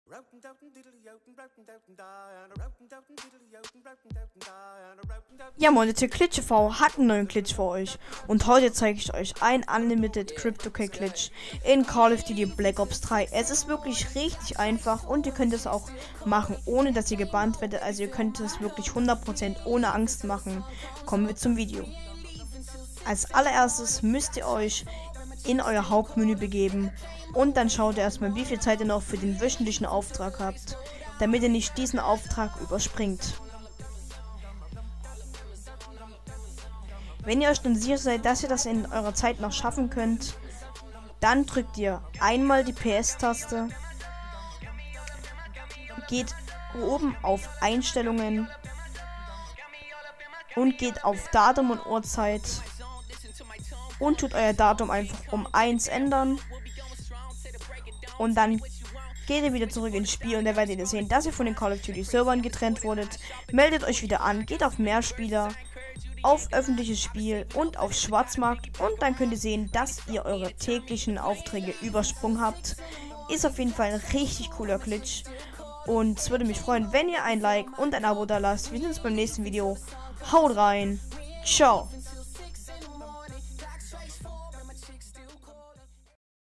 Ja moin, der Glitch TV hat einen neuen Glitch für euch und heute zeige ich euch einen Unlimited CryptoK Glitch in Call of Duty Black Ops 3. Es ist wirklich richtig einfach und ihr könnt es auch machen, ohne dass ihr gebannt werdet. Also ihr könnt es wirklich 100% ohne Angst machen. Kommen wir zum Video. Als allererstes müsst ihr euch in euer Hauptmenü begeben und dann schaut ihr erstmal, wie viel Zeit ihr noch für den wöchentlichen Auftrag habt, damit ihr nicht diesen Auftrag überspringt. Wenn ihr euch dann sicher seid, dass ihr das in eurer Zeit noch schaffen könnt, dann drückt ihr einmal die PS-Taste, geht oben auf Einstellungen und geht auf Datum und Uhrzeit und tut euer Datum einfach um 1 ändern und dann geht ihr wieder zurück ins Spiel und da werdet ihr sehen, dass ihr von den Call of Duty Servern getrennt wurdet. Meldet euch wieder an, geht auf Mehrspieler, auf öffentliches Spiel und auf Schwarzmarkt und dann könnt ihr sehen, dass ihr eure täglichen Aufträge übersprungen habt. Ist auf jeden Fall ein richtig cooler Glitch und es würde mich freuen, wenn ihr ein Like und ein Abo da lasst. Wir sehen uns beim nächsten Video. Haut rein. Ciao.